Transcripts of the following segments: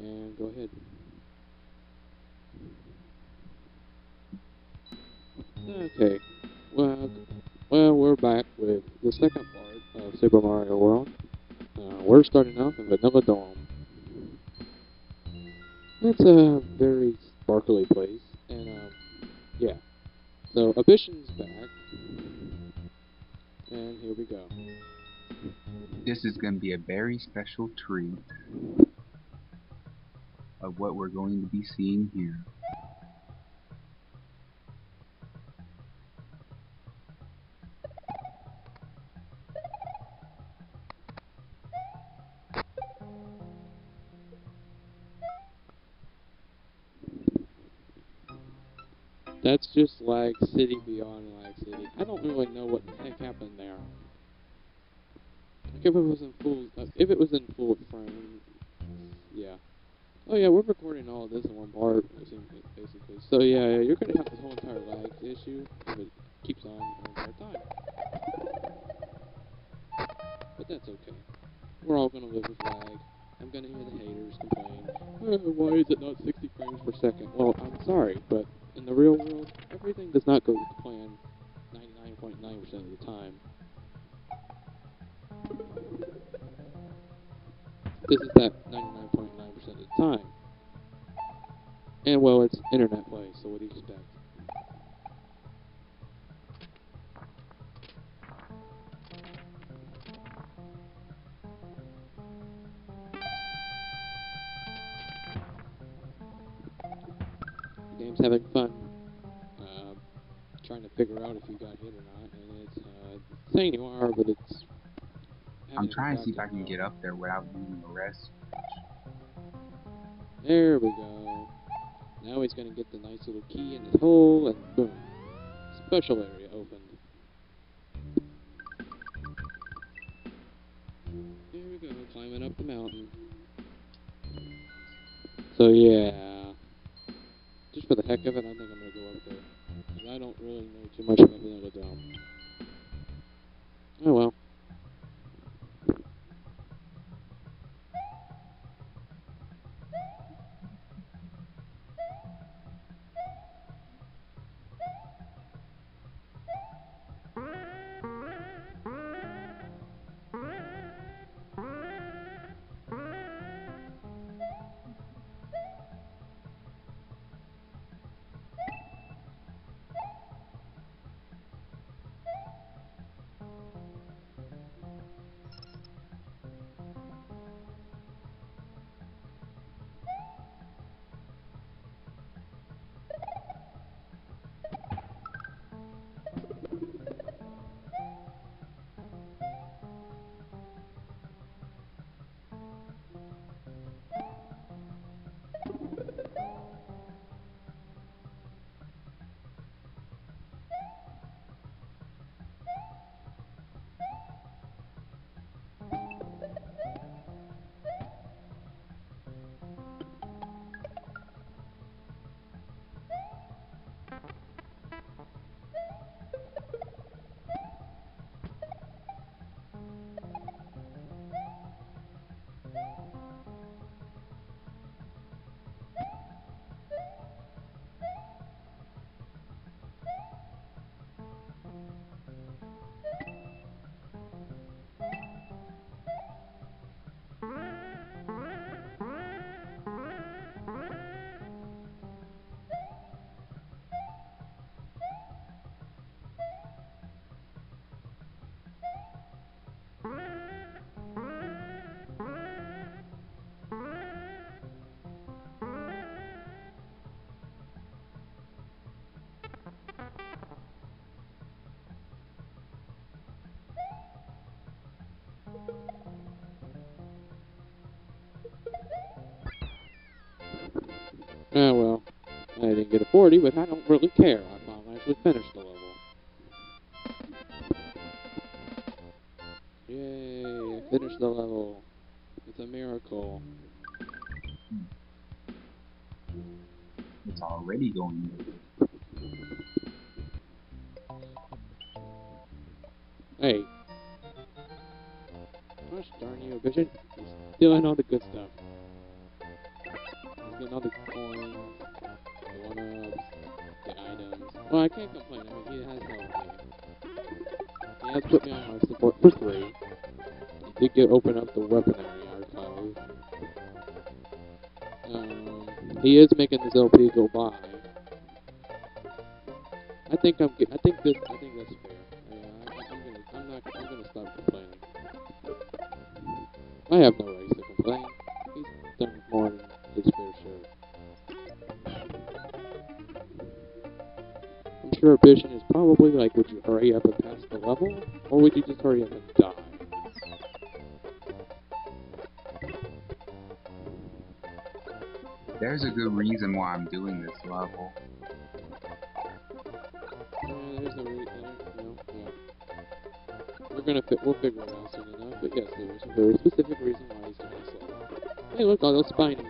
And go ahead. Okay. Well, we're back with the second part of Super Mario World. We're starting off in Vanilla Dome. It's a very sparkly place, and yeah. So Ambition's back, and here we go. This is going to be a very special treat of what we're going to be seeing here. That's just Lag City beyond Lag City. I don't really know what the heck happened there. Like if it was in full frame, yeah. Oh yeah, we're recording all of this in one part, basically. So yeah, you're gonna have this whole entire lag issue if it keeps on the entire time. But that's okay. We're all gonna live with lag. I'm gonna hear the haters complain. Why is it not 60 frames per second? Well, I'm sorry, but in the real world, everything does not go to plan 99.9% of the time. This is that 99.9% of the time. And well, it's internet play, so what do you expect? The game's having fun. Uh, Trying to figure out if you got hit or not, and it's saying you are, but it's I'm having an trying to see effect if I can on get up there without using a rest. There we go. Now he's gonna get the nice little key in his hole, and boom, special area opened. Here we go, climbing up the mountain. So yeah, just for the heck of it, I think I'm gonna go up there. Because I don't really know too much about Vanilla Dome. Oh well. Ah well, I didn't get a 40, but I don't really care. I finally actually finished the level. Yay, I finished the level. It's a miracle. It's already going. Hey, gosh darn you, Vision. You're stealing all the good stuff. getting all the coins, the one-ups, the items. Well, I can't complain. I mean, he has helped me. He has put me on life support for free. He did open up the weaponry archive. He is making this LP go by. I think that's fair. I'm gonna stop complaining. I have no right to complain. He's done more than his fair share. I'm sure Ambition is probably like, would you hurry up and pass the level? Or would you just hurry up and die? There's a good reason why I'm doing this level. There's a reason, we'll figure it out soon enough, but yes, there is a very specific reason why he's doing this level. Hey, look, all those spinies.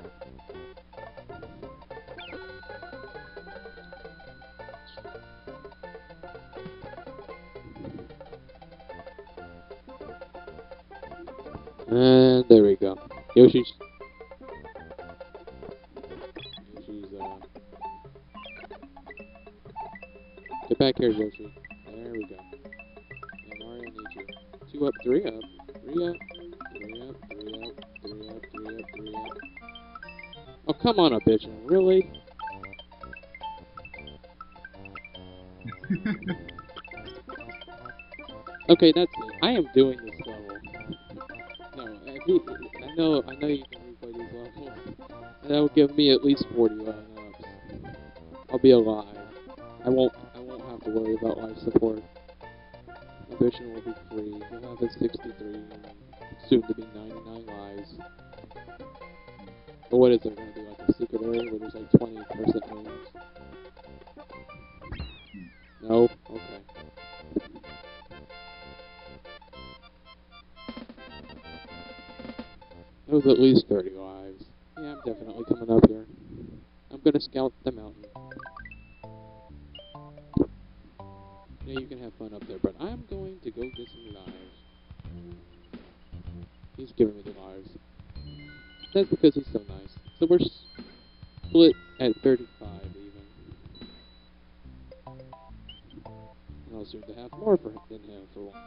And there we go. Yoshi's, get back here, Yoshi. There we go. And Mario needs you. 2 up, 3 up. 3 up. 3 up, 3 up, 3 up, 3 up, 3 up. Oh, come on, Ambition. Really? Okay, that's it. I am doing this level. No, I know you can replay these levels. And that will give me at least 40 ups. I'll be alive. I won't have to worry about life support. Ambition will be free. He'll have his 63, soon to be 99 lives. But what is there going to be, like a secret area where there's like 20% moons? No? Okay. That was at least 30 lives. Yeah, I'm definitely coming up here. I'm gonna scout the mountain. Yeah, you can have fun up there, but I'm going to go get some lives. He's giving me the lives. That's because he's so nice. So we're split at 35 even. And I'll soon to have more than him for one.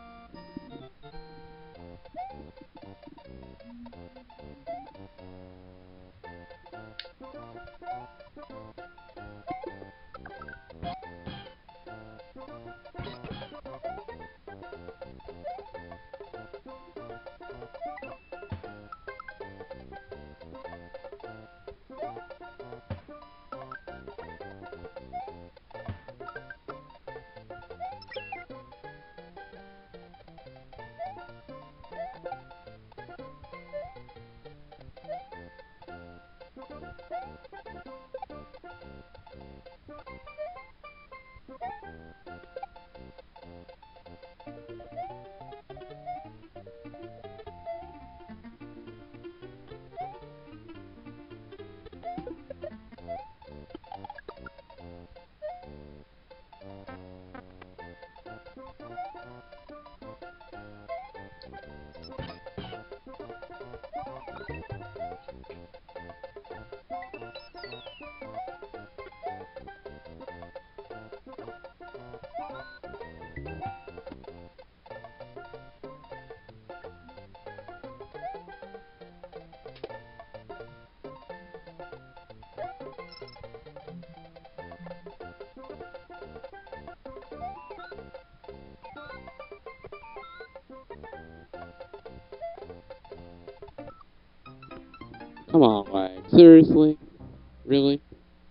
Come on, lag. Seriously? Really?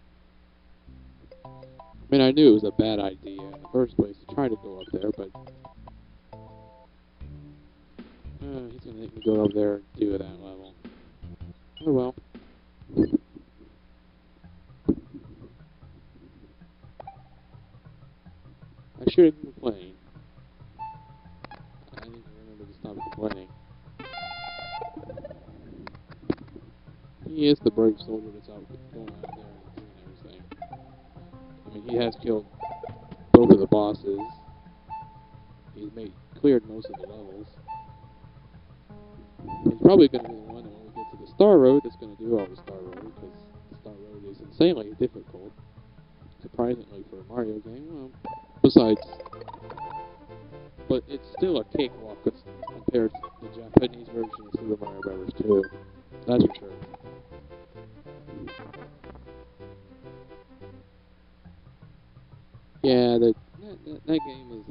I mean, I knew it was a bad idea in the first place to try to go up there, but... he's gonna make me go up there and do that level. Oh well. I shouldn't complain. I need to remember to stop complaining. He is the brave soldier that's out going out there and doing everything. I mean, he has killed both of the bosses. He's cleared most of the levels. He's probably going to be the one when we get to the Star Road is going to do all the Star Road because Star Road is insanely difficult, surprisingly for a Mario game. Well, besides, but it's still a cakewalk compared to the Japanese version of Super Mario Bros. 2. That's for sure. Yeah, that game is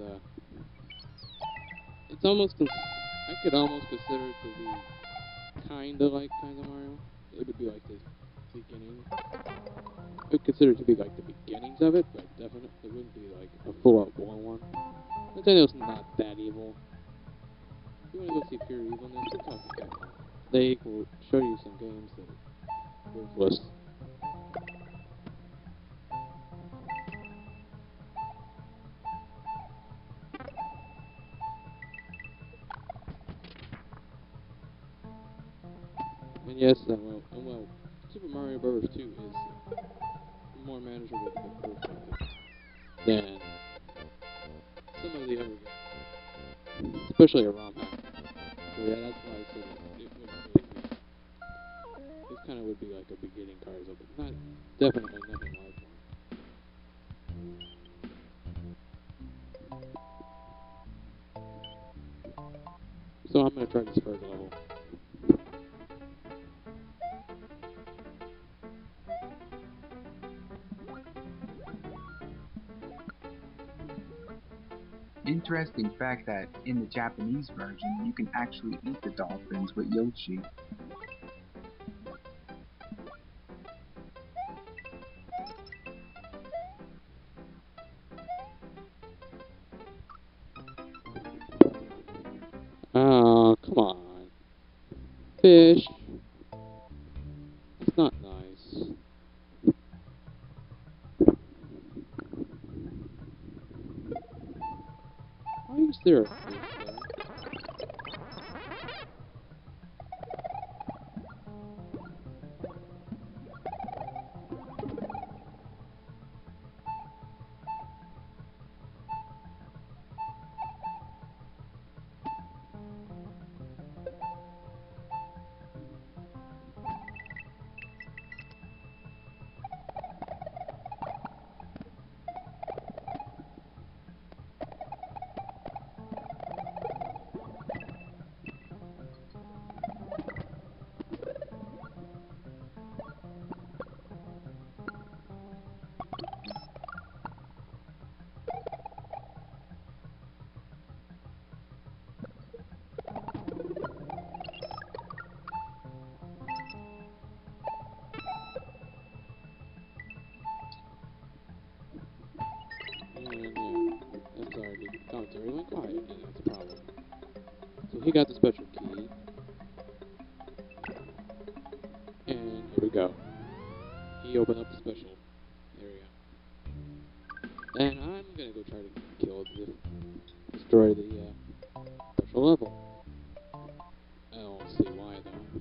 it's almost I could almost consider it to be kinda like Kinda Mario. It would be like the beginning. I would consider it to be like the beginnings of it, but definitely it wouldn't be like a full-out blown one. Nintendo's not that evil. If you want to go see pure evilness, we're talking Capcom. They will show you some games that are worthless. And yes, well, Super Mario Bros. 2 is more manageable perspective than some of the other games, especially a ROM hack. So yeah, that's why I said it would really be. This kind of would be like a beginning Cars of it. Not definitely nothing like one. So I'm gonna try this first level. Interesting fact that in the Japanese version, you can actually eat the dolphins with Yoshi. Oh, come on. Fish. It's not nice. Why is there a fish there? And yeah, I'm sorry, the commentary went quiet, and that's a problem. So he got the special key, and here we go. He opened up the special area. And I'm gonna go try to destroy the special level. I don't see why though.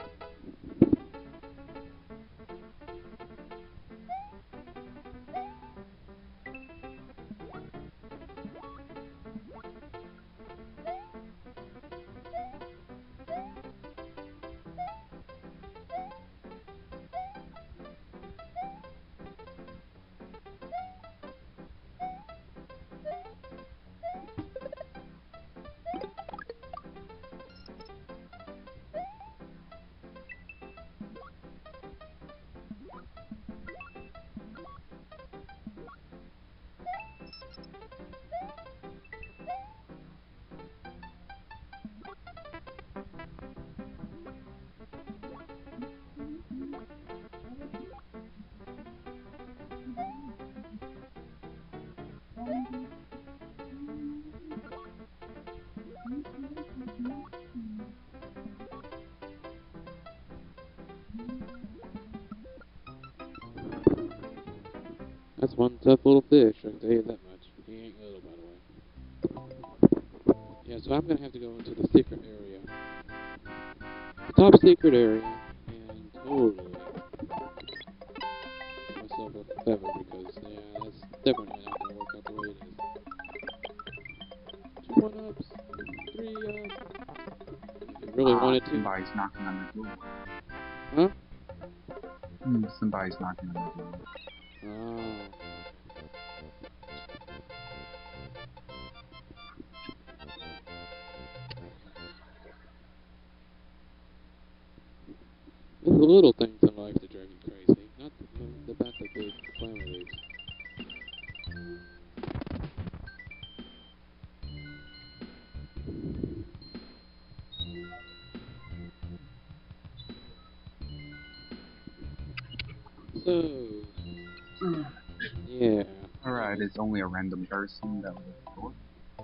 That's one tough little fish, I can tell you that much. He ain't little, by the way. Yeah, so I'm gonna have to go into the secret area. The top secret area, and totally get myself a feather, because, yeah, that's definitely not gonna work out the way it is. 2 1-ups, 3 if you really wanted to. Somebody's knocking on the door. Huh? Somebody's knocking on the door. Oh. It's the little things in life that drive you crazy, not about the big calamities. So, yeah. Alright, it's only a random person that was at the door.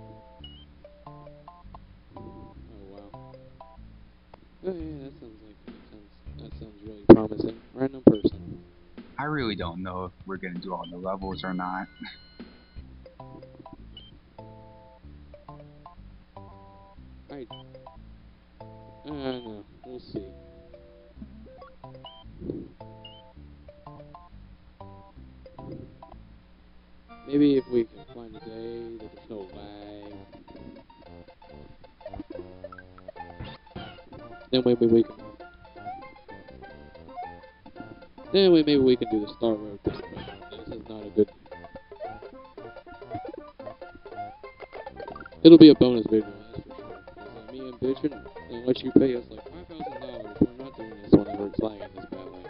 Oh wow. Oh yeah, that sounds really promising. Random person. I really don't know if we're gonna do all the levels or not. I no, we'll see. Maybe if we can find a day that there's no lag, then maybe we can do the Star Road thing. But this is not a good. It'll be a bonus video, that's for sure. Because me and bitching, unless you pay us like $5,000, we're not doing this whenever it's lagging this badly.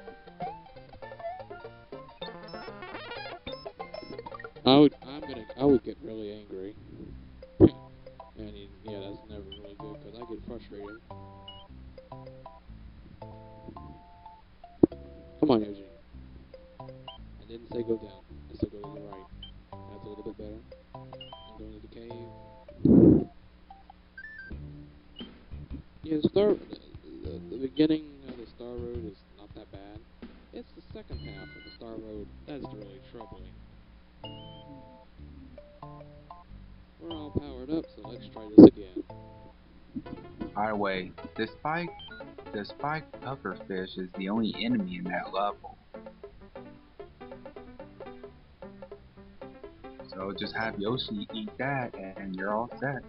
I would get really angry. And yeah, that's never really good because I get frustrated. Come on, Yoshi. I didn't say go down. I said go to the right. That's a little bit better. I'm going to the cave. Yeah, the beginning of the Star Road is not that bad. It's the second half of the Star Road that's really troubling. We're all powered up, so let's try this again. By the way, the spiked pufferfish is the only enemy in that level. So just have Yoshi eat that and you're all set.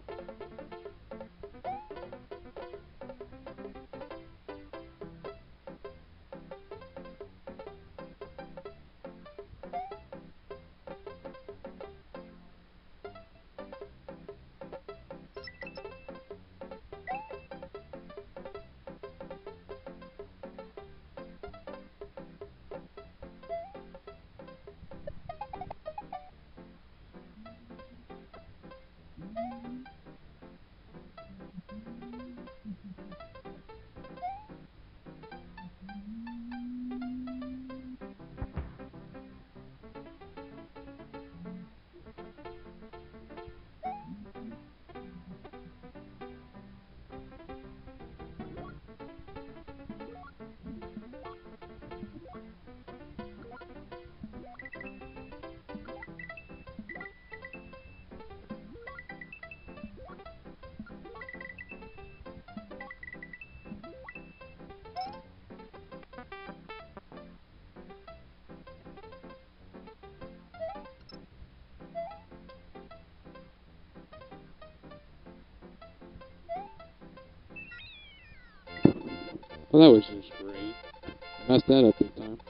Well, that was just great. Messed that up big time.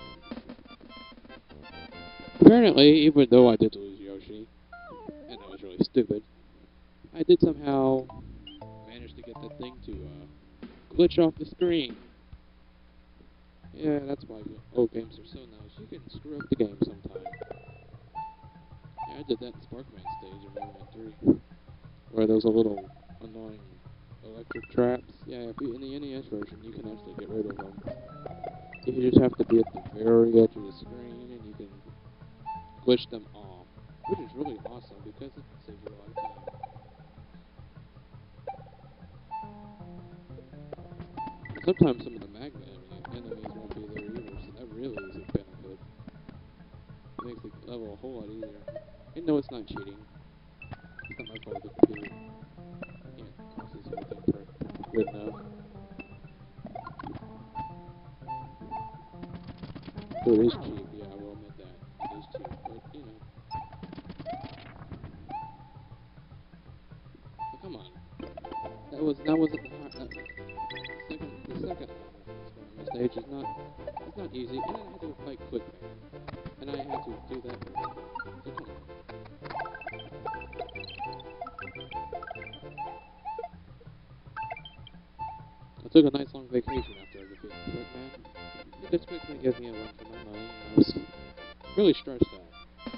Apparently, even though I did lose Yoshi, and that was really stupid, I did somehow manage to get that thing to glitch off the screen. Yeah, that's why old games are so nice. You can screw up the game sometimes. Yeah, I did that in Sparkman stage of Mega Man 3, where there's a little annoying electric traps. Yeah, if you, in the NES version, you can actually get rid of them. You just have to be at the very edge of the screen, and you can glitch them off, which is really awesome because it saves you a lot of time. Sometimes some of the magma enemies won't be there either, so that really is a benefit. It makes the level a whole lot easier. And no, it's not cheating. It's not my fault the computer can't process everything good enough. So it is cheap, yeah, I will admit that. It is cheap, but you know. But come on. That wasn't the second level from the Spider-Man stage is not That's not easy, and I had to fight Quick Man. And I had to do that. So come on. I took a nice long vacation after I defeated Quick Man. He just quickly gave me a run for my money, and I was really stressed out.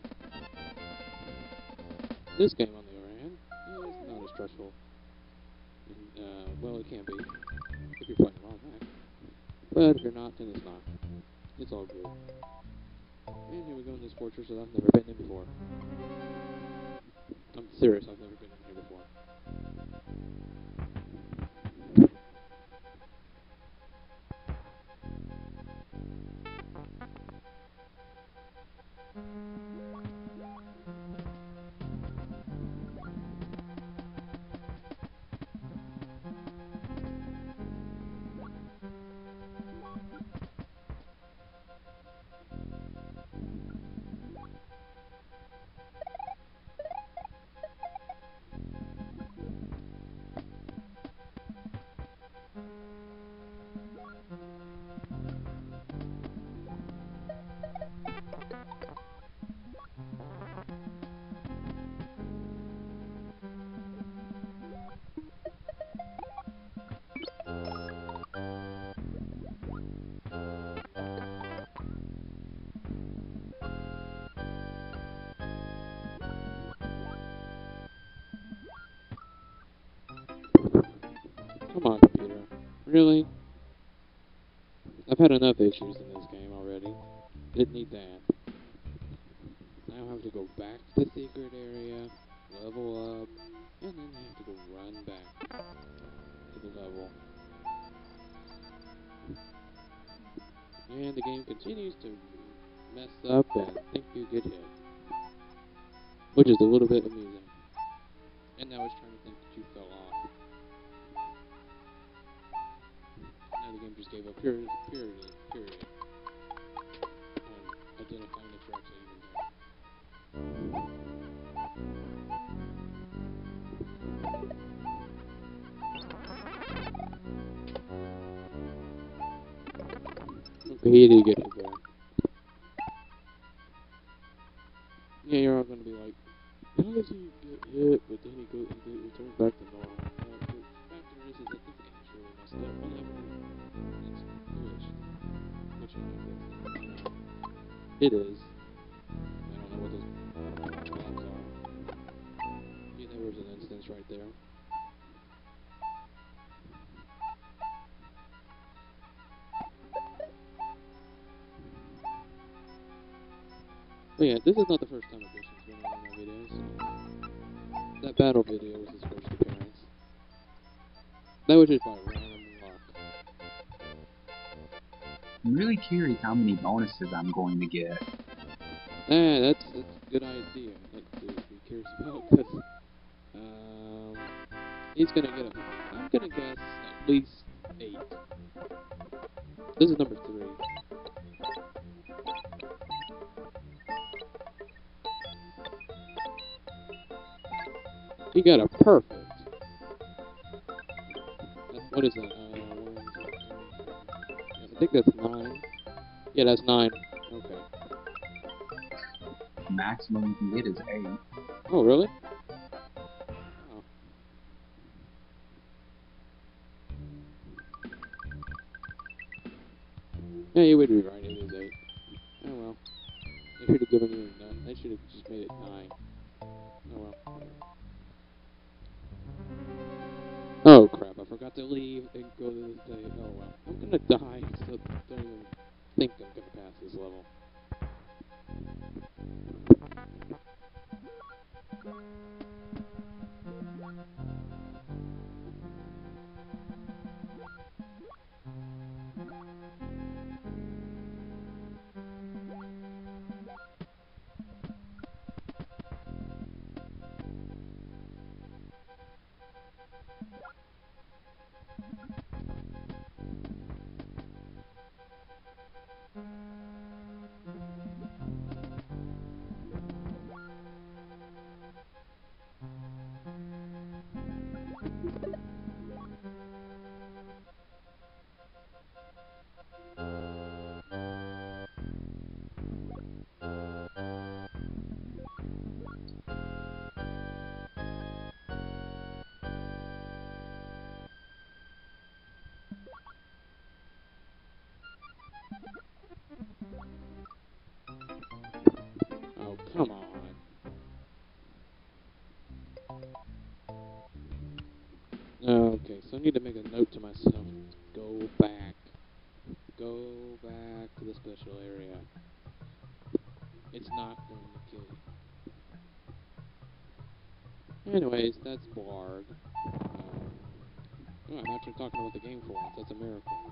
This game, on the other hand, is not as stressful. Well, it can be, if you're playing the wrong way. But if you're not, then it's not. It's all good. And here we go in this fortress that I've never been in before. I'm serious, I've never been in here before. Come on, computer. Really? I've had enough issues in this game already. Didn't need that. Now I have to go back to the secret area, level up, and then I have to go run back to the level. And the game continues to mess up and think you get hit. Which is a little bit amusing. And now it's trying to think that you fell off. Now the game just gave up, period. Identifying that you're actually even there. Okay, he did get hit there. Yeah, you're all gonna be like, how does he get hit, but then he returns back to normal? Well, the factor is that this game is really messed up. Whatever, it's glitched. Which it is. I don't know what those blobs are. Yeah, there was an instance right there. But yeah, this is not the first time a Christian's been on my videos. That battle video was his first appearance. That was just by random luck. I'm really curious how many bonuses I'm going to get. That's a good idea to be curious about, because he's gonna get I'm gonna guess at least 8. This is number 3. He got a perfect. What is that? I think that's 9. Yeah, that's 9. Okay. Maximum you can get is 8. Oh, really? Oh. Yeah, you would be right. It is 8. Oh well. They should have given you a 9. They should have just made it 9. Oh well. Oh crap! I forgot to leave and go to this day. Oh well. I'm gonna die. So don't even think I'm gonna pass this level. need to make a note to myself. Go back. Go back to the special area. It's not going to kill you. Anyways, that's Blarg. Oh, I'm actually talking about the game for once. That's a miracle.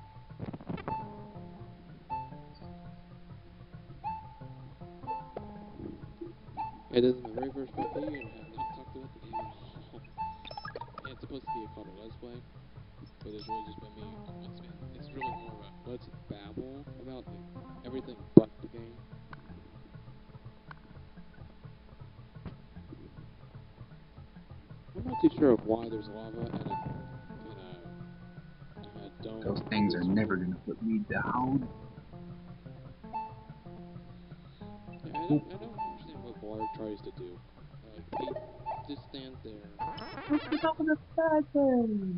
Yeah, this is my very first VP, and I have not talked about the game at all. Yeah, it's supposed to be called a Let's Play, but it's really just been me once again. It's really more of a let's babble about everything but the game. I'm not too sure of why there's lava and a dome. Those things are never gonna put me down. Yeah, I don't understand what Blarg tries to do. Like, he just stands there. Get off of the side thing.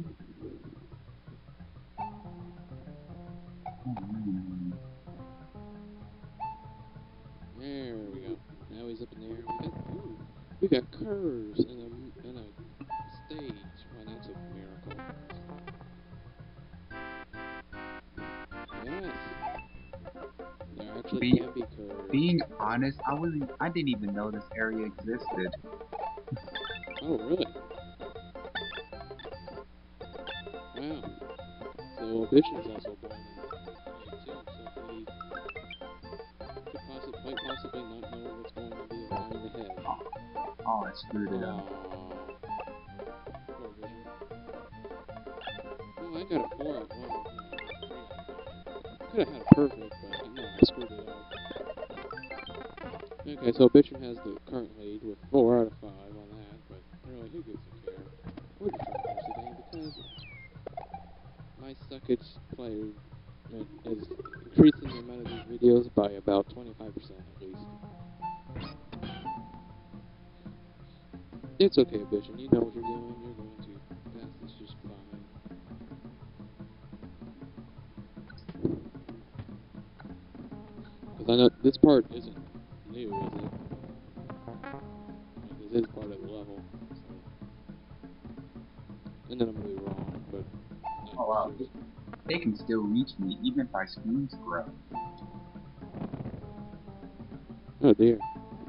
There we go. Now he's up in there. We got curves and a stage. Well, that's a miracle. Yes. There actually can be curves. Being honest, I didn't even know this area existed. Oh, really? Wow. So Vision is also born in the too, so he could quite possibly not know what's going to be lying ahead. Oh, I screwed it up. Poor Vision. Oh, I got a 4 out of 1. Could have had a perfect, but no, I screwed it up. Okay, so Bitchin has the current lead with 4 out of 5 on that, but really, who gives a care? We're just trying to finish the game because my suckage player is increasing the amount of these videos by about 25% at least. It's okay, Bitchin, you know what you're doing, you're going to pass this just fine. Because I know this part isn't new, is it? Like, this is part of the level, so. And then I'm really wrong, but. Oh wow, they can still reach me even if I screen scrub. Oh dear.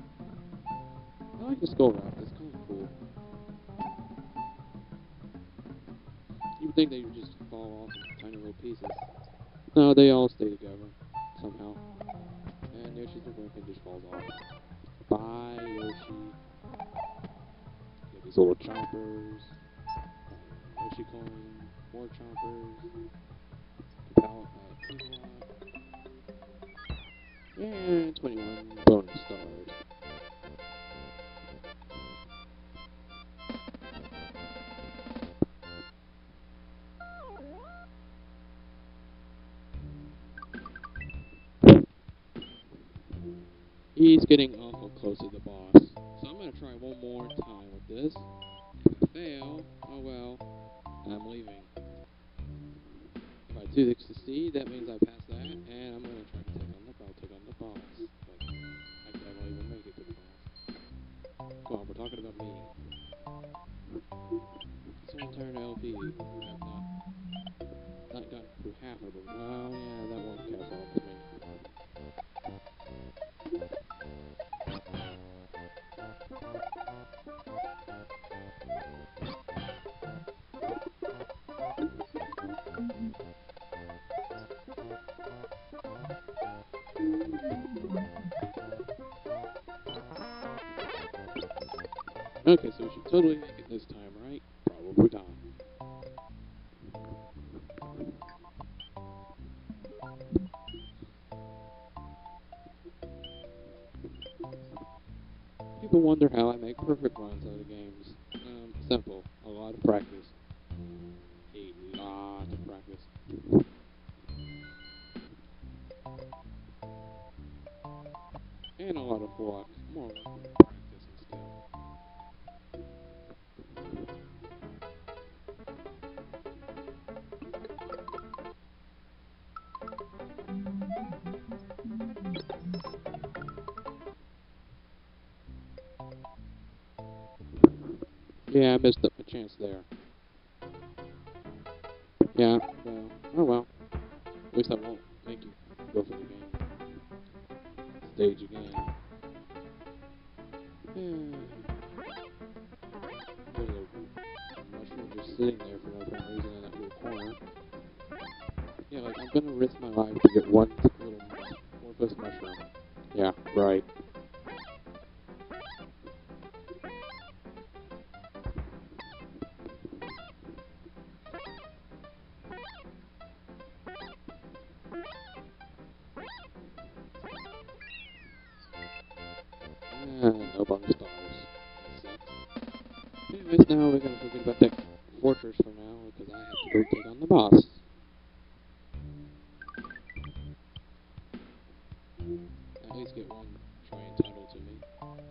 I like the skull raft, it's kind of cool. You would think they would just fall off in tiny little pieces. No, they all stay together, somehow. And Yoshi's the wimp and just falls off. Bye, Yoshi. Get these little chompers. Yoshi coin. More chompers. Pallet and 21 bonus stars. He's getting awful close to the boss. So I'm going to try one more time with this. If I fail, oh well, I'm leaving. If I do succeed, that means I pass that, and I'm going to try to take on the boss. But I won't even make it to the boss. Come on, we're talking about me. This whole entire LP, I have not gotten through half of them. Well, yeah, that one counts off with me. Okay, so we should totally make it this time, right? Probably not. People wonder how I make perfect runs out of games. Simple. A lot of practice. A lot of practice. And a lot of luck. More luck than practice and skill. Yeah, I missed up a chance there. Yeah, well, oh well. At least I won't make you go for the game stage again. There's a mushroom just sitting there for no apparent reason in that little corner. Yeah, like, I'm gonna risk my life to get one little worthless mushroom. Yeah, right. No bonus stars. That sucks. Anyways, now we're gonna forget about that fortress for now, because I have to go take on the boss. At least get one try entitled to me.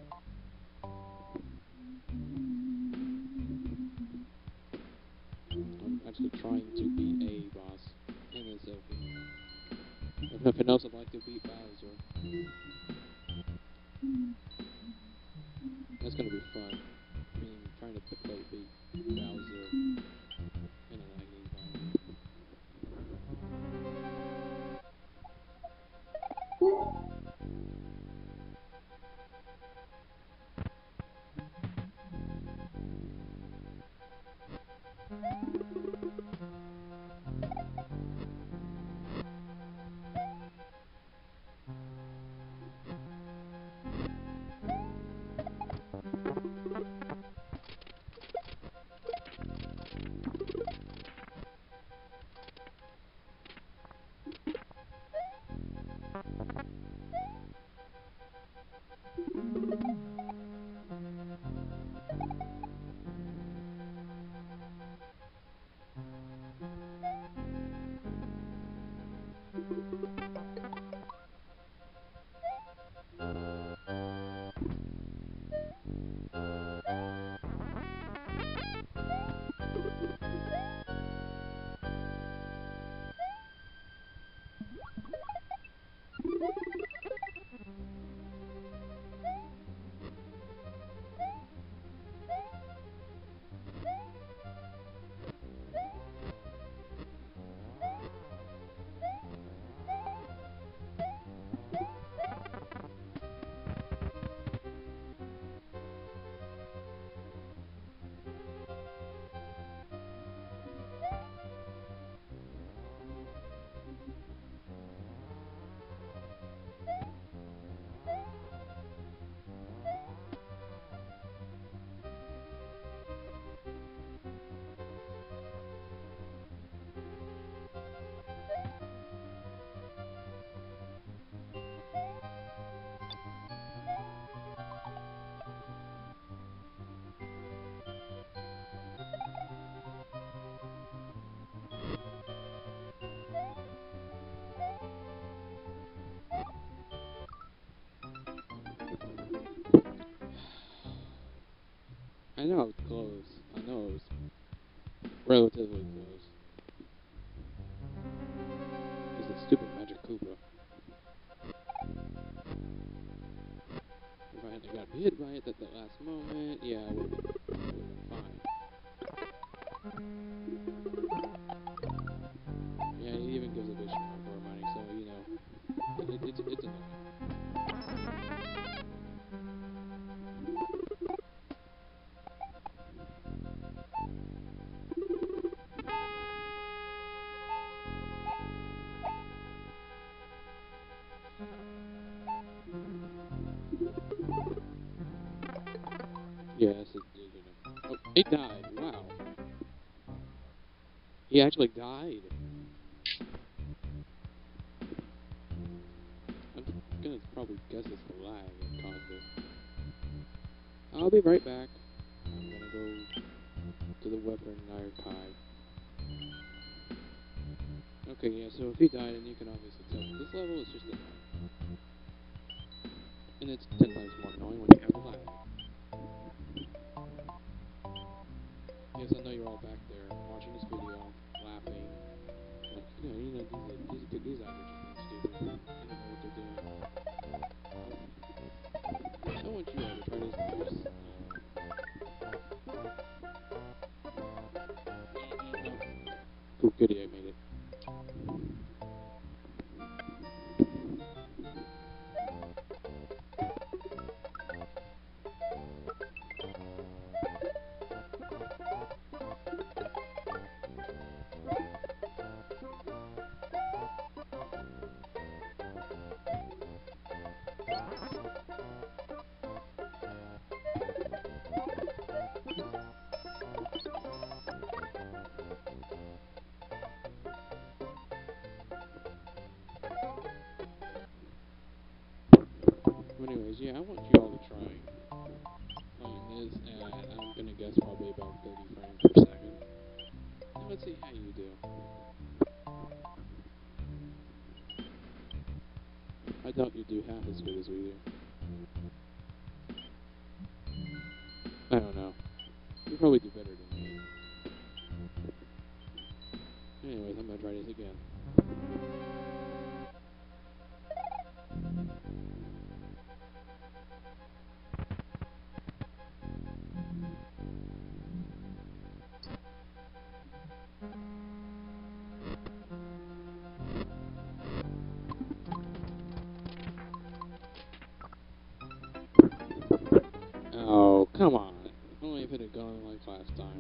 I'm actually trying to beat a boss. Him and Sophie. If nothing else, I'd like to beat Bowser. That's gonna be fun. I mean, trying to play beat Bowser in a laggy environment. I know it was close. I know it was relatively close. It's a stupid Magic Koopa. If I hadn't got hit by it at the last moment, yeah, I would have been fine. Yeah, he even gives a bitch for money, so, you know, it's annoying. Yes, it did, you know. Oh, he died, wow. He actually died. I'm gonna probably guess it's the lag that caused it. I'll be right back. I'm gonna go to the weapon archive. Okay, yeah, so if he died, and you can obviously tell, this level is just annoying. And it's 10 times more annoying when you have the lag. Yes, I know you're all back there watching this video, laughing. Like, these guys are just being stupid. They don't know what they're doing. I want you all to try this mouse. Poop, goody, Anyways, yeah, I want you all to try playing this at, I'm gonna guess probably about 30 frames per second. And let's see how you do. I doubt you do half as good as we do. I don't know. You probably do better than me. Anyways, I'm gonna try this again. Oh, come on. Only if it had gone like last time.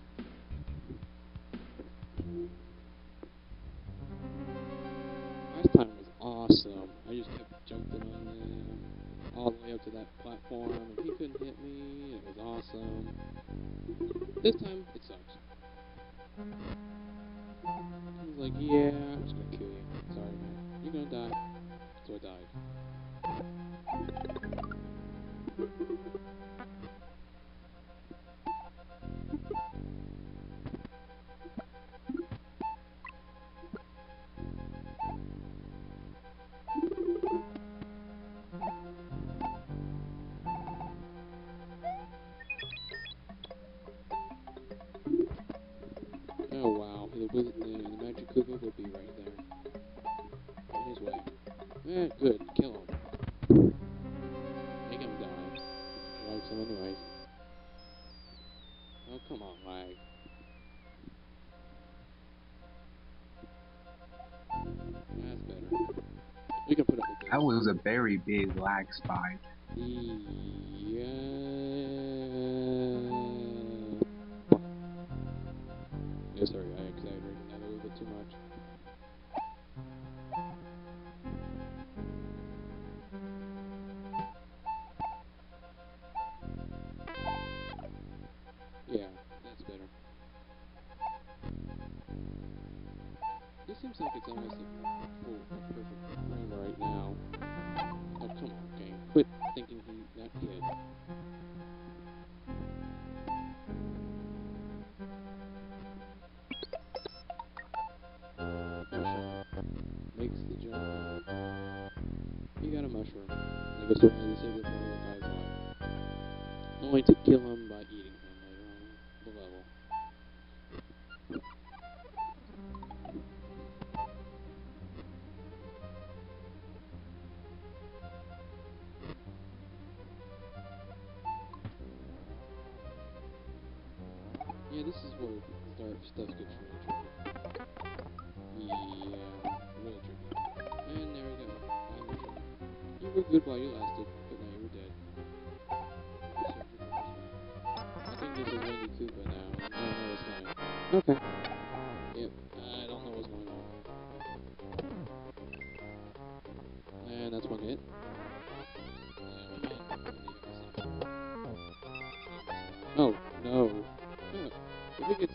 Last time was awesome. I just kept jumping on them all the way up to that platform, and he couldn't hit me. It was awesome. This time, it sucks. He's like, yeah, I'm just gonna kill you. Sorry, man. You're gonna die. So I died. Oh wow, the Magic Koopa would be right there. On his way. Eh, good. Kill him. Make him die. He likes him anyways. Oh, come on, lag. That's better. We can put up with this. That was a very big lag spike. Yeah. Yeah, sorry, I exaggerated that a little bit too much. Yeah, that's better. This seems like it's almost a perfect frame right now. Oh, come on, game. Quit thinking he got hit. Mushroom. Makes the jump. He got a mushroom. I guess we'll need to save it for the guy's life. Only to kill him by eating him later on the level. Yeah, this is where stuff gets really tricky. Yeah, really tricky. And there we go. I'm mushroom. You were good while you lasted, but now you're dead. I think this is Wendy Koopa now. Oh no, it's not. Okay. Yep. I don't know what's going on. And that's one hit. Oh, no. Huh. I think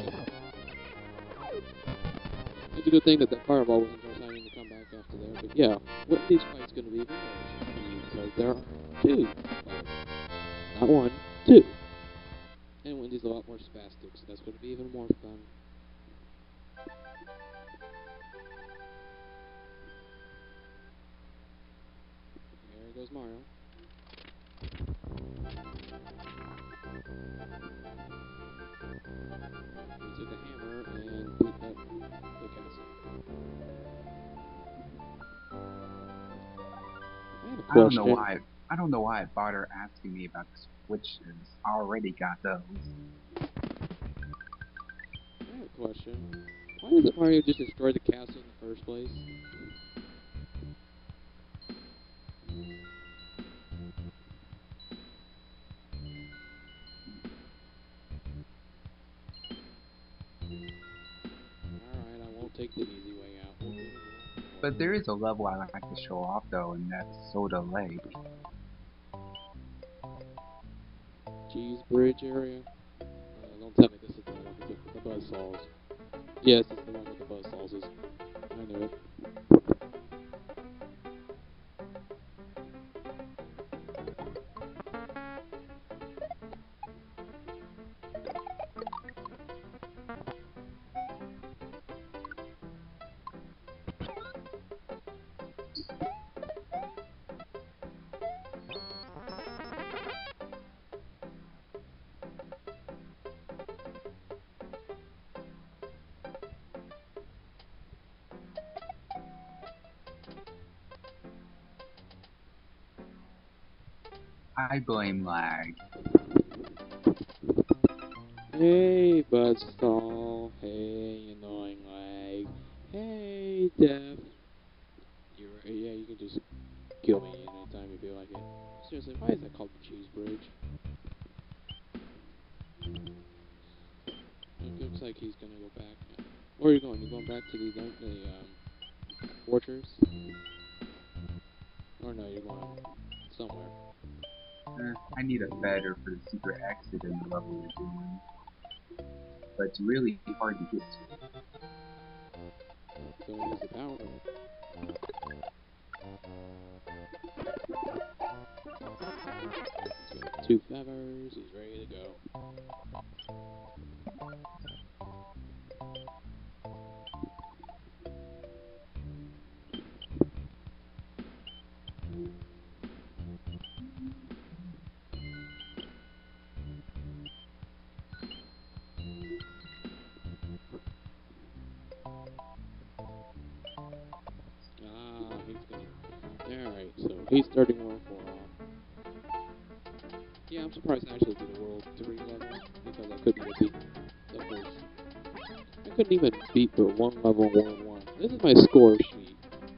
it's a good thing that fireball wasn't deciding to come back after there. But yeah, what these fights going to be even worse. Because there are two players. Not one, two. And Wendy's a lot more spastic, so that's going to be even more fun. There goes Mario. He took a hammer and beat up the castle. I have a question. I don't know why it bothered asking me about the switches. I already got those. I have a question. Why doesn't Mario just destroy the castle in the first place? Alright, I won't take the easy way out. We'll do it the long But there is a level I like to show off though, and that's Soda Lake. Cheese Bridge area. Don't tell me this is the one with the buzzsaws. Yes, it's the one with the buzzsaws. I know it. I blame lag. Hey, buzzsaw. Hey, annoying lag. Hey, Def. Yeah, you can just kill me anytime you feel like it. Seriously, why is that called the Cheese Bridge? It looks like he's gonna go back. Where are you going? You going back to the fortress? Or no, you're going somewhere. I need a feather for the secret exit in the level we're doing. But it's really hard to get to. So it needs the power. He's got 2 feathers. He's ready to go. He's gonna. Alright, so he's starting World 4 off. Yeah, I'm surprised I actually did a World 3 level because I couldn't even beat the first. I couldn't even beat the one level in World 1. This is my score sheet.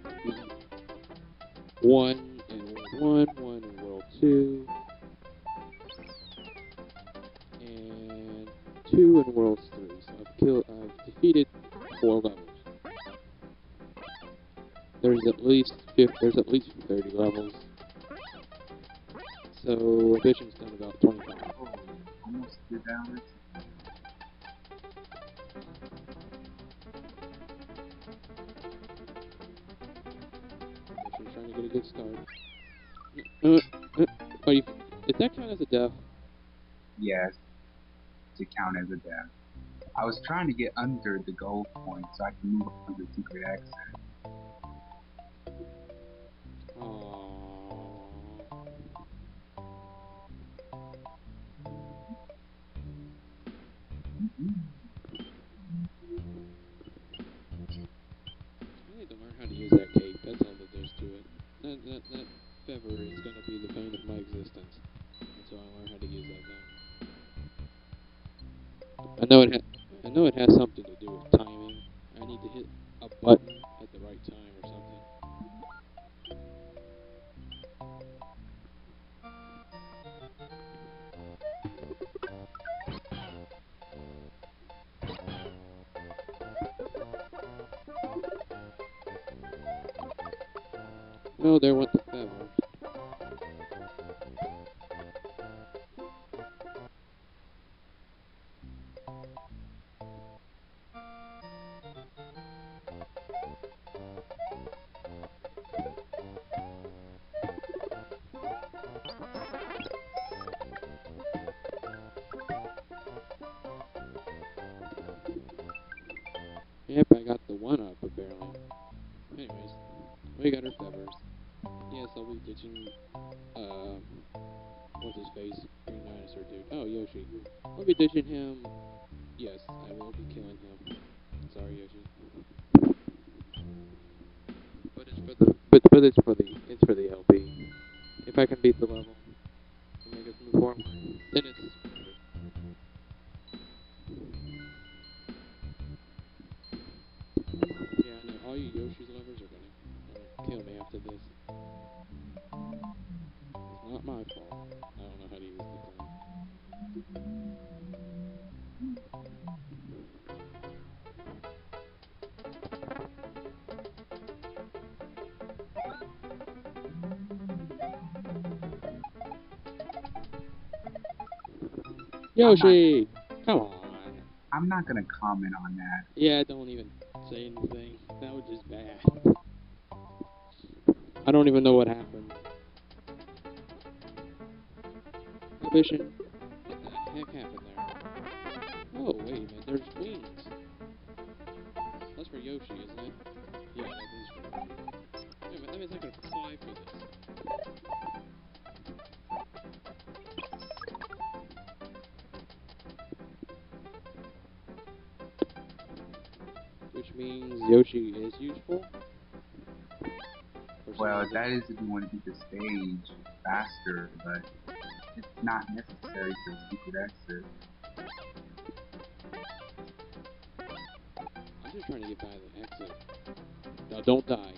1 in World 1, 1 in World 2, and 2 in World 3. So I've defeated 4 levels. There's at least 30 levels. So Ambition's done about 25. Oh, almost 2 hours. Ambition's trying to get a good start. Did that count as a death? Yes, to count as a death. I was trying to get under the gold point so I can move on to the secret exit. I need to learn how to use that cape. That's all that there's to it. That feather is going to be the pain of my existence until I learn how to use that thing. I know it has something to do with timing. I need to hit a button at the right time or something. Oh, there went the feathers. Yep, I got the 1-up apparently. Anyways, we got our feathers. Yes, I'll be ditching, what's his face? Green dinosaur dude. Oh, Yoshi. I'll be ditching him. Yes, I will be killing him. Sorry, Yoshi. But it's for the LP. If I can beat the level and make us move forward, then it's worth it. Yeah, I know all you Yoshi's lovers are gonna kill me after this. It's not my fault. I don't know how to use the thing. Yoshi! Come on. I'm not gonna comment on that. Yeah, don't even say anything. That was just bad. I don't even know what happened. Ambition. What the heck happened there? Oh, wait a minute. There's wings. That's for Yoshi, isn't it? Yeah, that is for Yoshi. Wait a minute, that means I can fly through this. Which means Yoshi is useful? For some Well, reason. that is if you want to beat the stage faster, but it's not necessary for secret exit. I'm just trying to get by the exit. Now, don't die.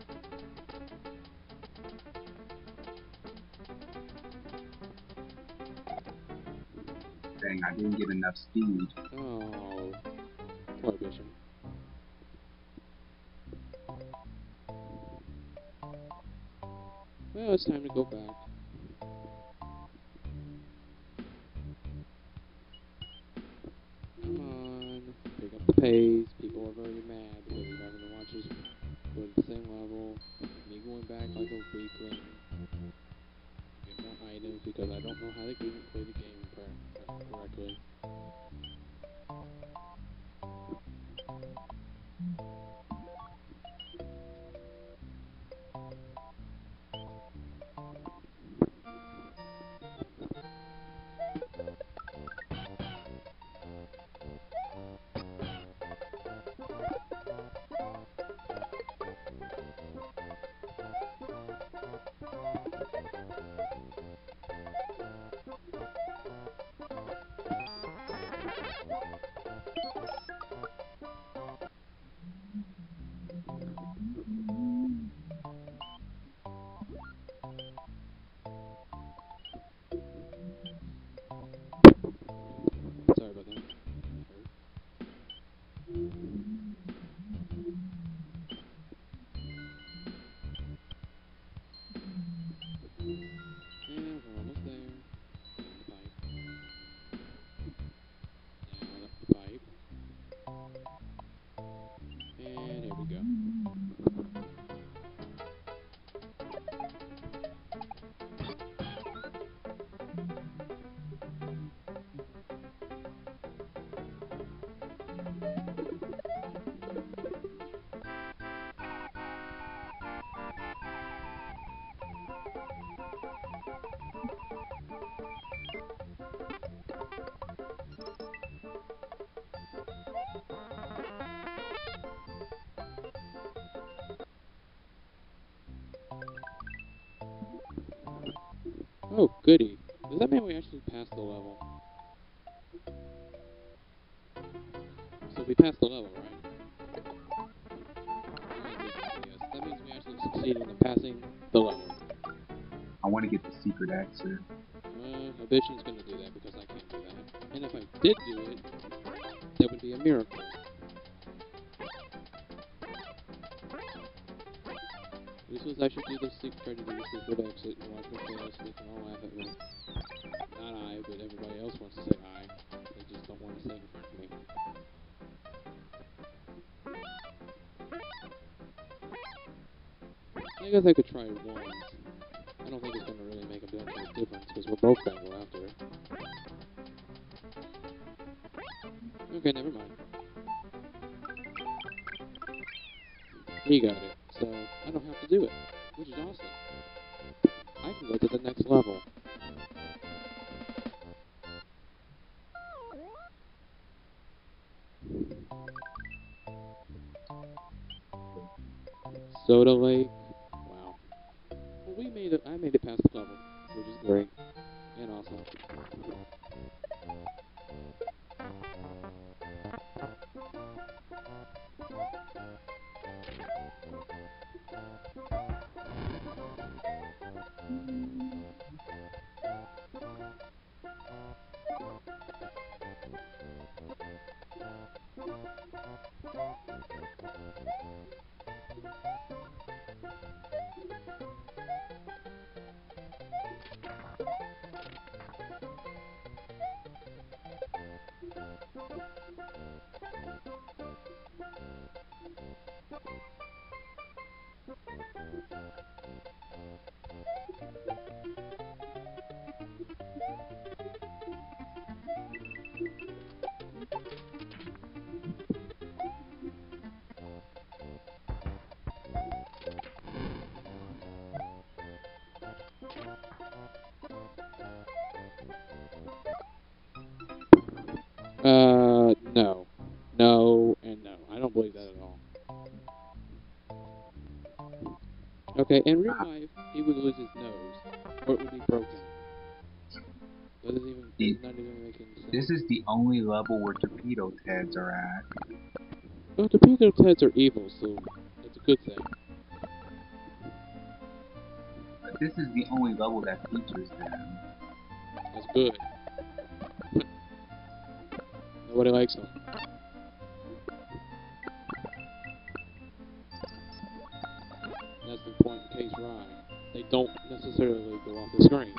Dang, I didn't get enough speed. Oh. Prohibition. Well, it's time to go back. Come on. Pick up the pace. People are very mad because they're having to watch us go to the same level. Me going back like a weakling. Get more items because I don't know how to play the game correctly. Sorry about that. And we're almost there. Down the pipe. Now up the pipe. And here we go. Oh, goody. Does that mean we actually passed the level? So we passed the level, right? Yes. That means we actually succeeded in passing the level. I want to get the secret exit. Ambition's gonna do that because I can't do that. And if I did do it, that would be a miracle. This was I should do this try to do the secret exit and watch me fail so they can all laugh at me. Not I, but everybody else wants to say I. They just don't want to say it in front of me. I guess I could try it once. I don't think it's gonna really make a bit of a difference because we're both gonna go after it. Okay, never mind. He got it, so I don't have to do it, which is awesome. I can go to the next level. Soda Lake. Wow. Well, we made it. I made it past the level, which is great and awesome. No. No, and no. I don't believe that at all. Okay, in real life, he would lose his nose, or it would be broken. Does not even make any sense. This is the only level where torpedo heads are at. Well, torpedo heads are evil, so it's a good thing. But this is the only level that features them. That's good. Nobody likes them. That's the point in Case Rye. They don't necessarily go off the screen.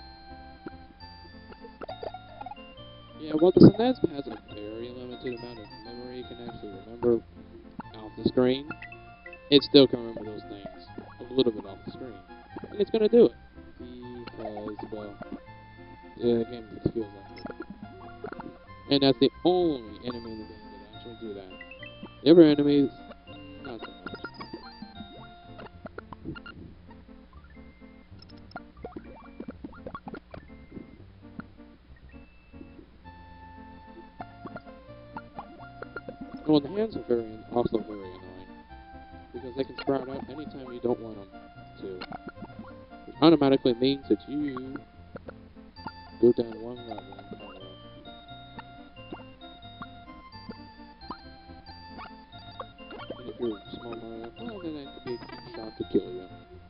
Yeah, well, the SNES has a very limited amount of memory it can actually remember off the screen. It still can remember those things a little bit off the screen. And it's going to do it. Because, well, the game just feels like it. And that's the only enemy in the game that actually do that. The other enemies, not so much. Well, the hands are also very annoying. Because they can sprout out anytime you don't want them to. Which automatically means that you go down one level in power. And if you're a small Mario, well, then that could be a cheap shot to kill you.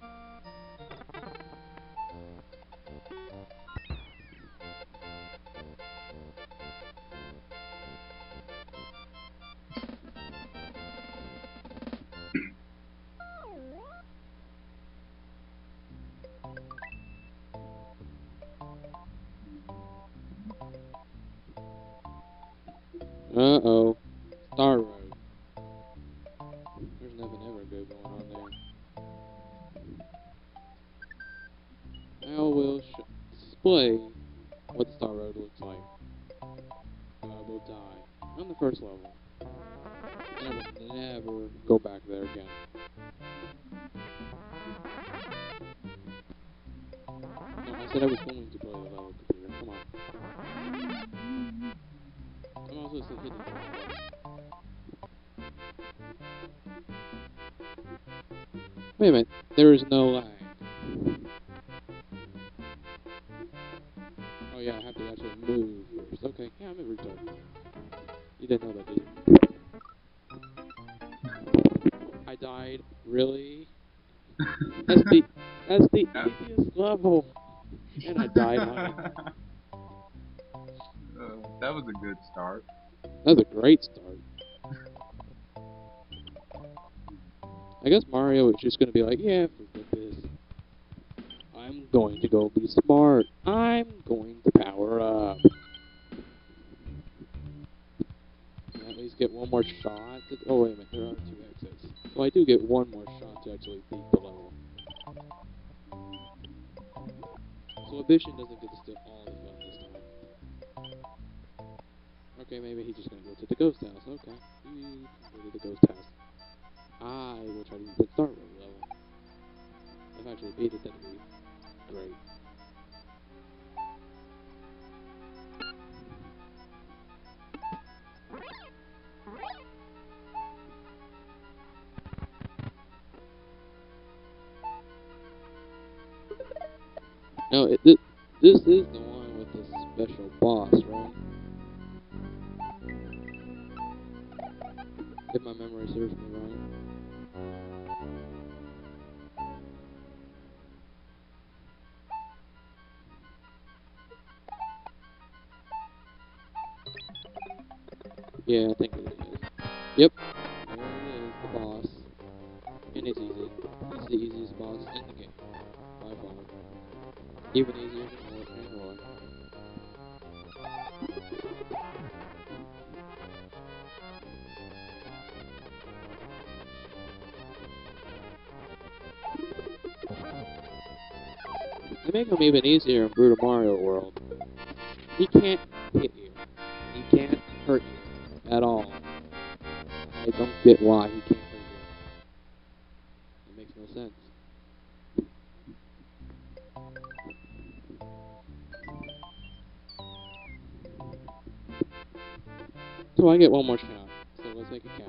Uh-oh. Star Road. There's nothing ever good going on there. I will display what Star Road looks like. I will die on the first level. And I will never go back there again. No, I said I was going to play the level, computer. Come on. I'm also still hitting the wrong button. Wait a minute. There is no lag. Oh yeah, I have to actually move first. Okay, yeah, I'm a retard. You didn't know that, did you? I died. Really? That's the easiest level. And I died on it. That was a good start. That was a great start. I guess Mario is just going to be like, yeah, forget this. I'm going to go be smart. I'm going to power up. And at least get one more shot. Oh, wait a minute. There are 2 exits. So I do get one more shot to actually beat the level. So Ambition doesn't get to steal all the fun this time. Okay, maybe he's just going to go to the ghost house. Okay. You can go to the ghost house. I will try to beat the Star Road level. If I actually beat it, that'd be great. No, this is the one with the special boss, right? If my memory serves me right. Yeah, I think it is. Yep. There it is, the boss. And it's easy. It's the easiest boss in the game. By far. Even easier than Roy. They make them even easier in Brutal Mario World. He can't hit you. He can't hurt you at all. I don't get why he can't hurt you. It makes no sense. So I get one more shot. So let's make it count.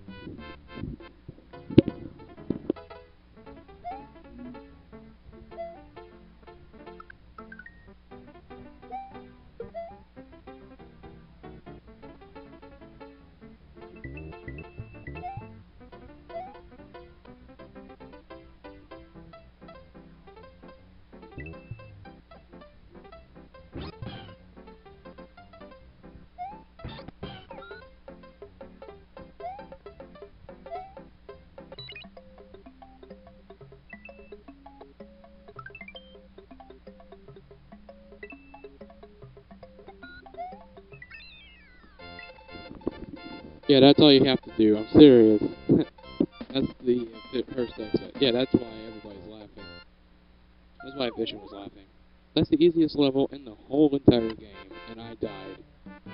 Yeah, that's all you have to do. I'm serious. That's the first exit. Yeah, that's why everybody's laughing. That's why Vision was laughing. That's the easiest level in the whole entire game, and I died.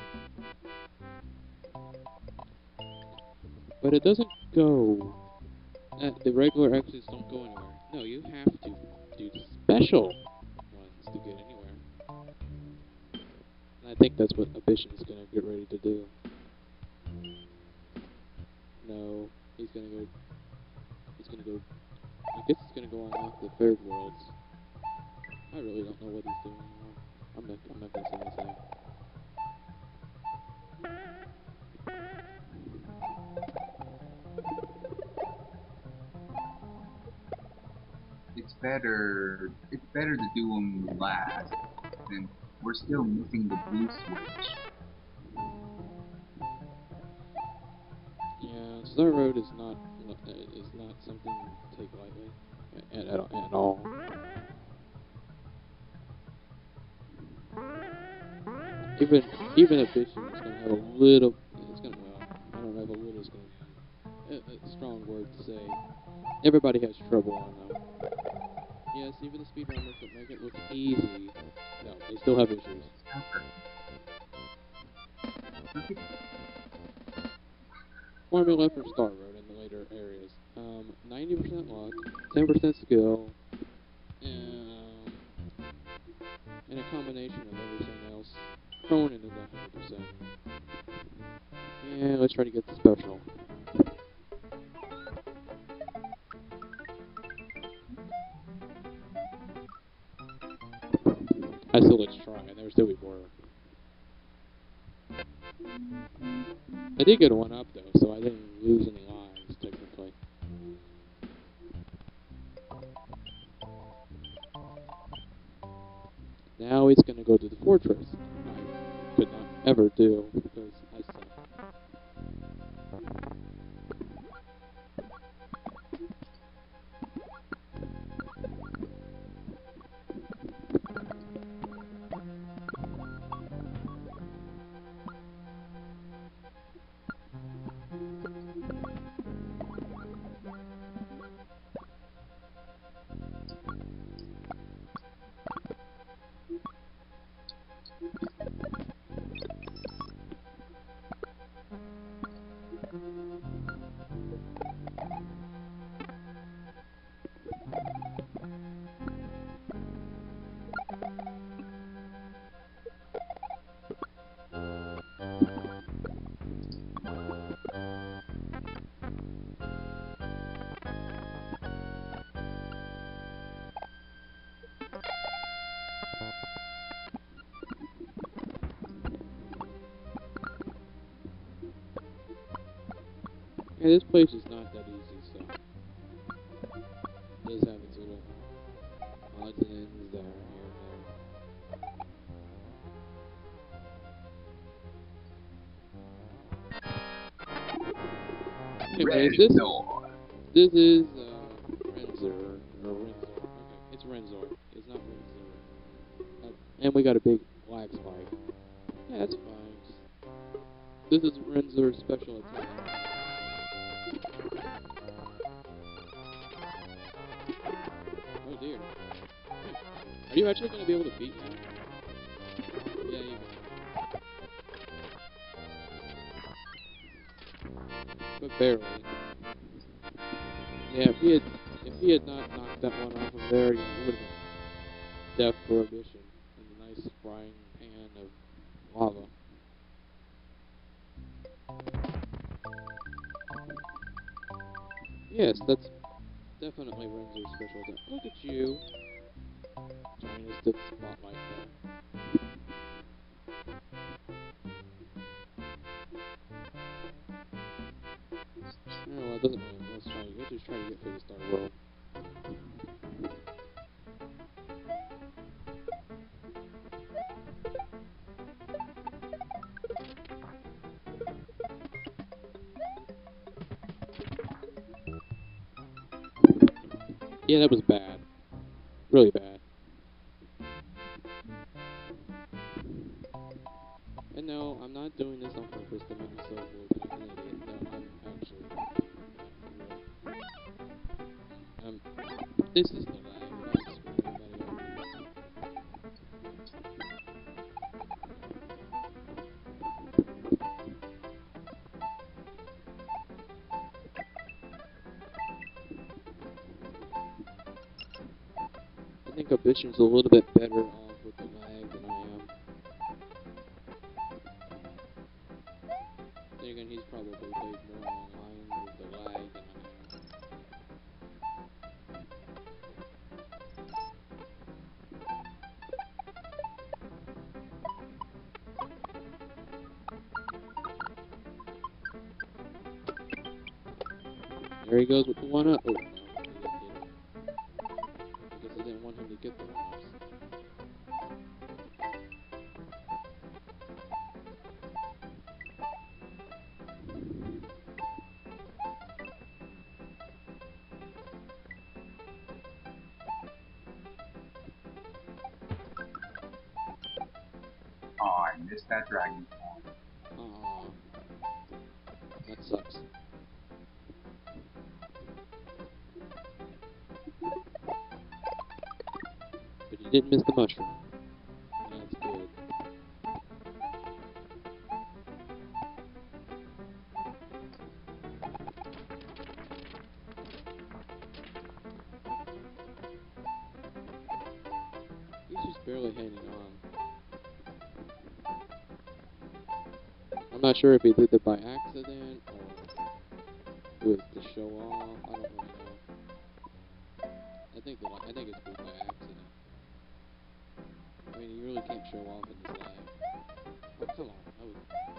But it doesn't go. The regular exits don't go anywhere. No, you have to do the special ones to get anywhere. And I think that's what Ambition is gonna get ready to do. No, he's gonna go. I guess he's gonna go unlock the third worlds. I really don't know what he's doing anymore. I'm not gonna say anything. It's better to do them last, and we're still missing the blue switch. Yeah, Star Road is not something to take lightly at all. Even if Vision is gonna have a little, it's gonna I don't know if a little is gonna be a strong word to say. Everybody has trouble on them. Yes, even the speedrunners that make it look easy, no, they still have issues. Formula for Star Road in the later areas. 90% luck, 10% skill, and a combination of everything else thrown into the 100%. Yeah, let's try to get the special. I still let's try, and there's still be more. I did get one up though, so I didn't lose any lives technically. Now he's gonna go to the fortress. I could not ever do because I suck. Yeah, this place is not that easy, so it does have its little odds and ends there, here and there. Anyways, this is Renzor, or Renzor. Okay, it's Renzor. It's not Renzor. And we got a big lag spike. Yeah, that's fine. This is Renzor's special attack. Oh dear. Are you actually going to be able to beat him? Yeah, you can. But barely. Yeah, if he had not knocked that one off of there, you know, it would have been death for a mission in a nice frying pan of lava. Yes, that's definitely Renzo's special attack. Look at you. Joining us to the spotlight there. Oh, well, it doesn't really. Let's just try to get through the Star World. Yeah, that was bad. Really bad. And no, I'm not doing this on purpose to make myself look like an idiot. No, I'm actually. This is the lag. I'm screwing everybody up. I think Ambition's a little bit better off with the lag than I am. Then again, he's probably played more online with the lag than I have. There he goes with the 1-up. Oh, no, he didn't get it. I guess I didn't want him to get the 1-ups. Oh, I missed that dragon form. Aww. That sucks. But you didn't miss the mushroom. That's good. He's just barely hanging on. I'm not sure if he did it by accident or it was to show off. I don't really know. I think it's by accident. I mean, you really can't show off in this lag. Oh, come on. That was...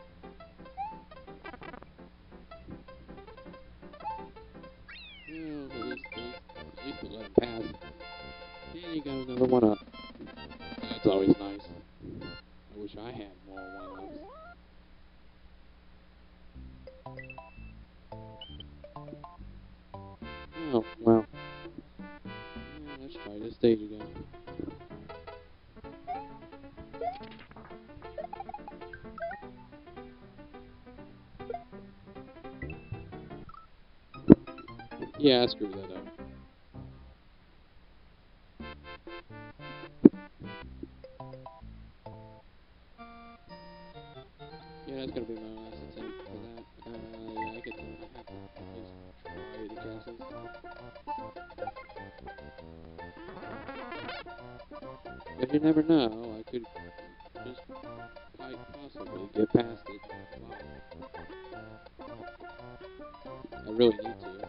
at least we let him pass. And you got another 1-up. That's always nice. I wish I had more 1-ups. Oh, well. Yeah, let's try this stage again. Yeah, I screwed that up. Yeah, that's gonna be my last attempt for that. Yeah, I have to at least try the castles. But you never know, I could just quite possibly get past it. Wow. I really need to.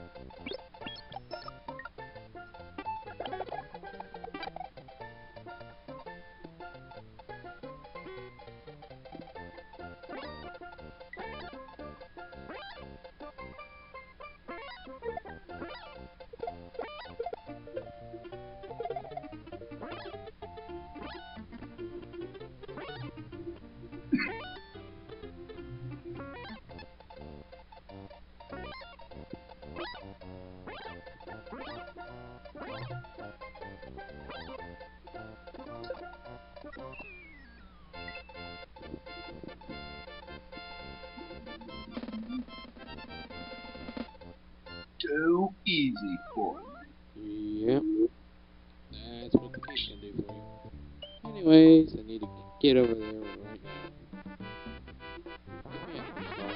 Kate can do for you. Anyways, I need to get over there right now. Yeah, so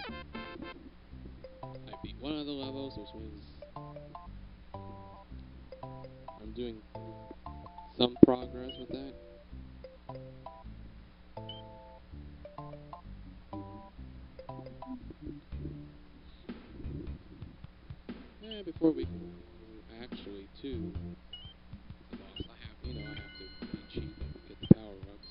I beat one of the levels, which means I'm doing some progress with that. And before we go actually to the boss, I have to be cheap and get the power-ups.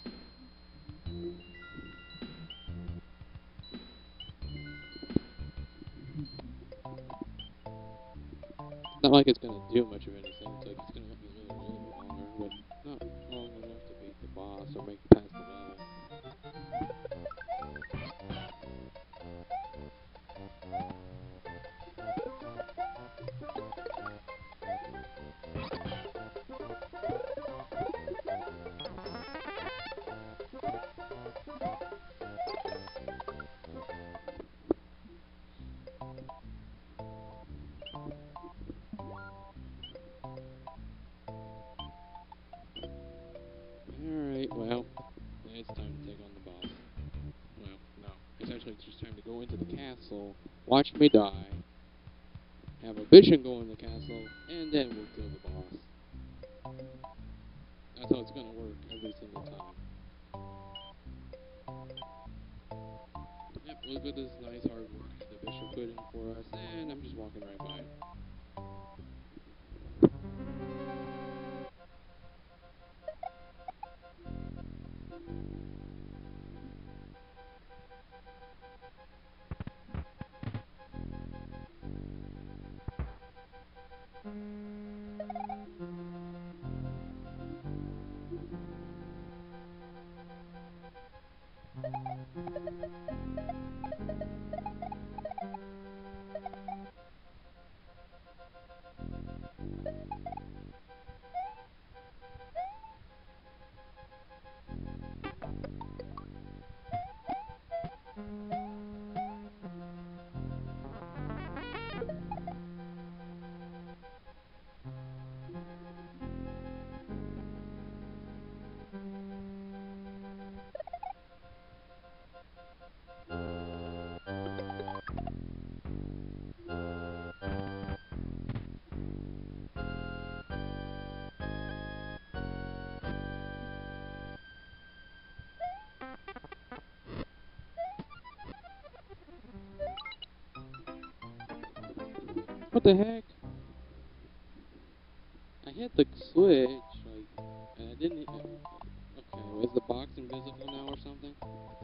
Not like it's gonna do much of anything. It's like it's gonna let me live a little bit longer, but not long enough to beat the boss or make it past the level. Alright, well, it's time to take on the boss. Well, no. It's actually just time to go into the castle, watch me die, have a vision go in the castle, and then we'll kill the boss. That's how it's gonna work every single time. Yep, look at this nice hard work that the bishop put in for us, and I'm just walking right by it. What the heck? I hit the switch, like, and I didn't. Okay, is the box invisible now or something?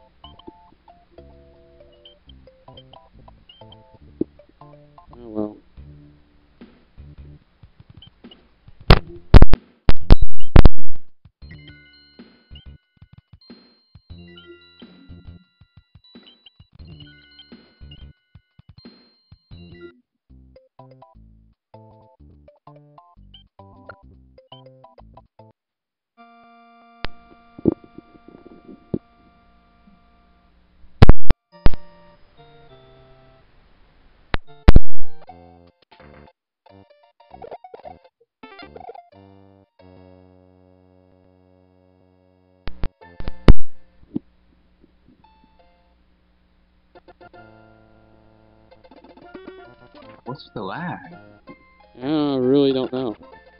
Oh well. What's the lag? I really don't know.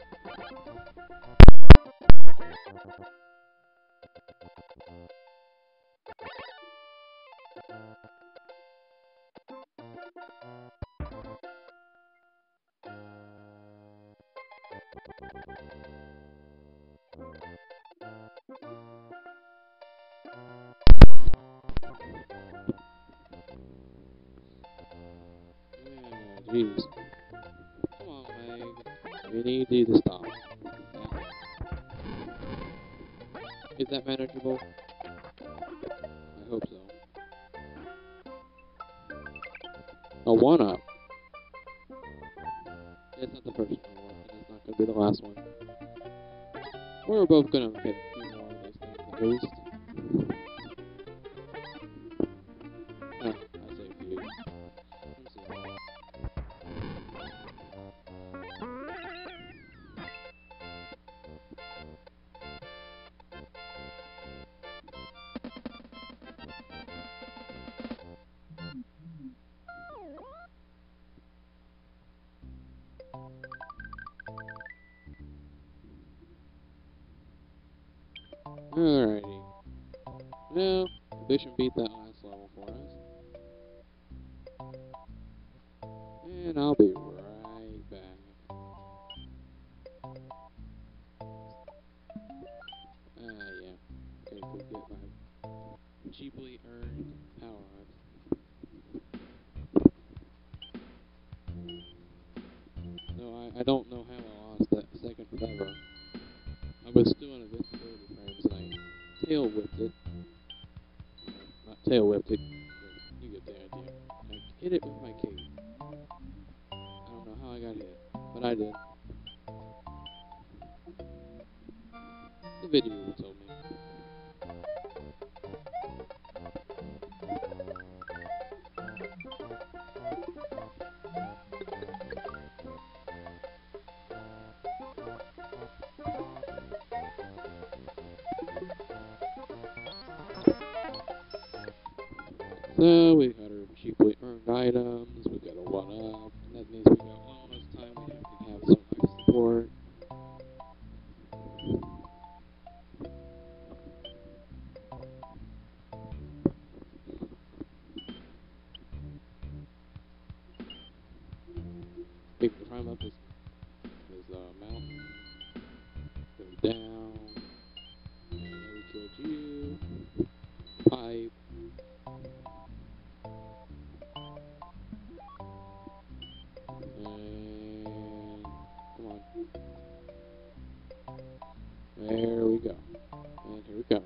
Jeez. Come on, Meg. We need you to stop. Is that manageable? I hope so. A one-up. It's not the first one, and it's not going to be the last one. We're both going to get a few more of those things at least. I say a few. Let's see. Alrighty. Well, Vision beat that last level for us. And I'll be right back. Yeah. Okay, go get my cheaply earned power-ups. No, I don't know how I lost that second feather. I was still in invincibility frames and I tail whipped it. Not tail whipped it, but you get the idea. I hit it with my cape. I don't know how I got hit, but I did. The video will tell me. So we got our cheaply earned items, we got a 1-up, and that means we got wellness time, we have to have some life support. We can climb up this mountain, go down, and we killed you, pipe. And come on. There we go. And here we go.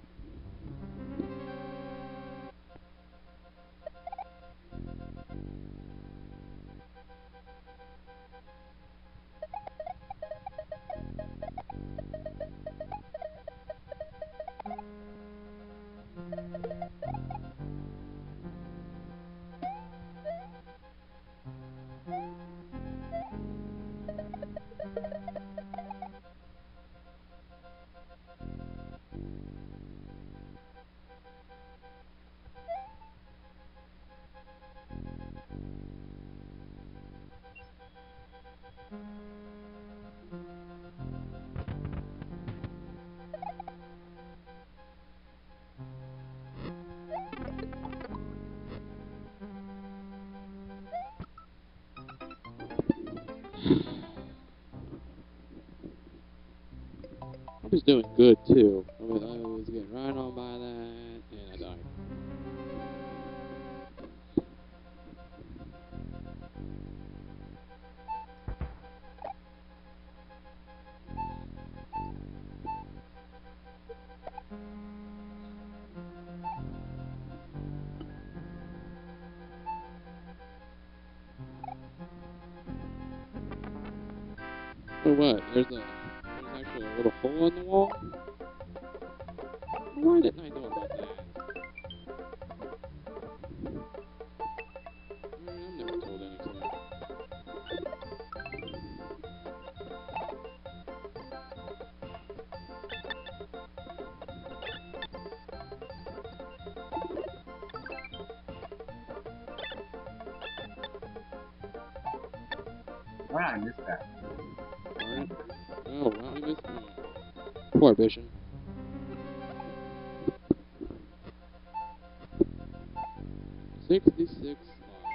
I was doing good too. I was getting right on by that, and I died. So what? There's actually a little hole in the wall? Why didn't I know about that? I'm never told anything. Why did I miss that? Alright. Oh, well, I missed one. Poor Vision. $66 lives.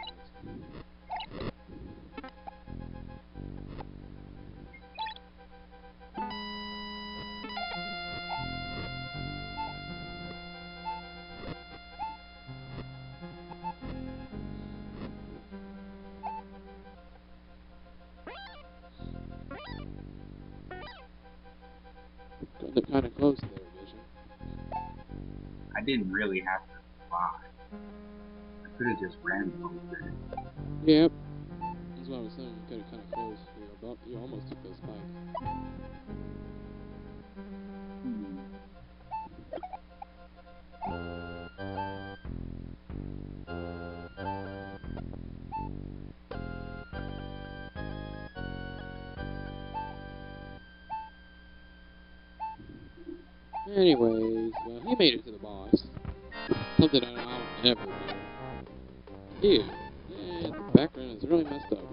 Got kind of close there, Vision. I didn't really have to fly. I could have just ran over it. Yep. That's what I was saying. You got it kind of close. You almost took those spikes. Anyways, well, he made it to the boss. Something I'll never do. Ew. Yeah, the background is really messed up.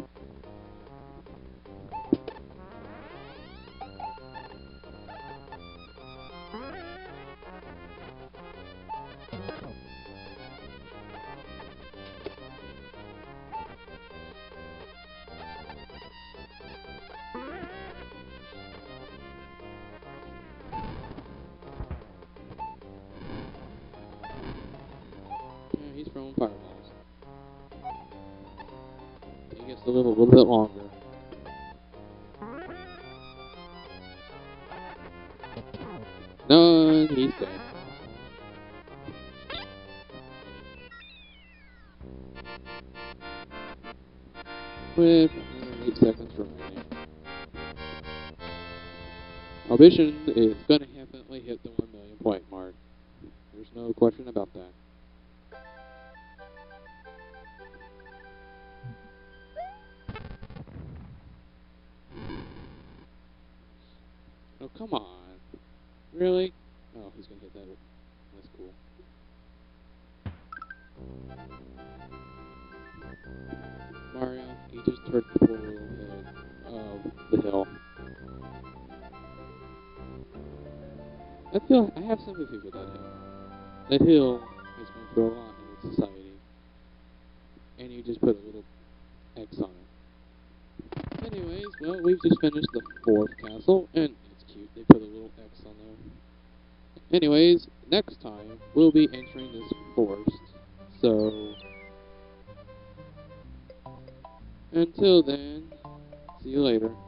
to live a little bit longer. No, he's dead. With 8 seconds remaining. Our mission is gonna definitely hit the 1 million point mark. There's no question about that. Oh, come on. Really? Oh, he's gonna hit that. That's cool. Mario, he just turned the poor little head of the hill. I have sympathy for that hill. That hill has been through a lot in its society. And you just put a little X on it. Anyways, well, we've just finished the 4th castle, and it's cute. They put a little X on there. Anyways, next time, we'll be entering this forest. So, until then, see you later.